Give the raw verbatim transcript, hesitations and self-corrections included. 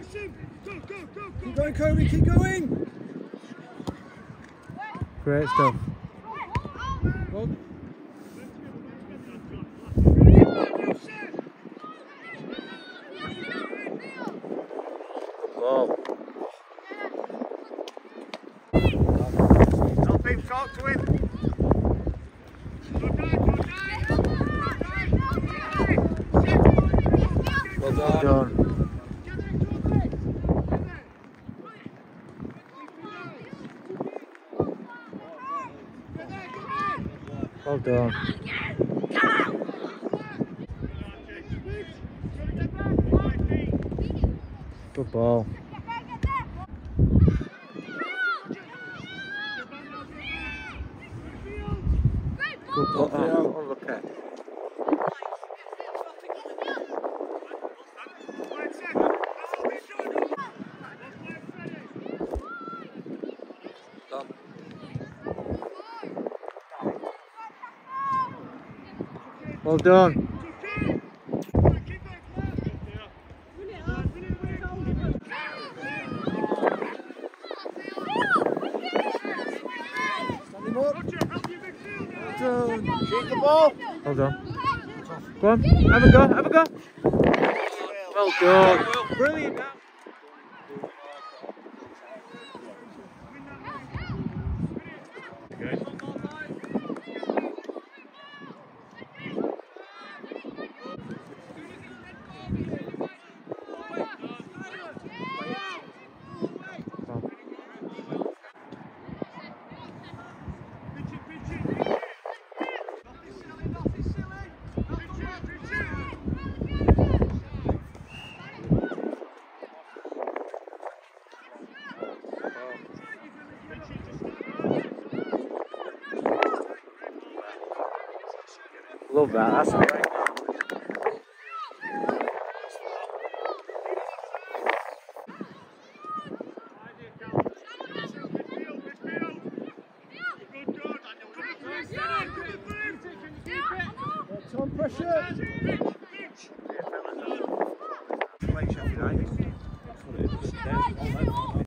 Keep going, Kobe, keep going! Great stuff. Well, Ball. Help him, talk to him. Well done. done. Well done. Good ball. Good ball. Oh, oh, look at it. Done. Well done. Shoot the ball. Well done. Go on, have a go, have a go. Well done. Brilliant. Love that, that's great. Tom, pressure! Play Sheffield United.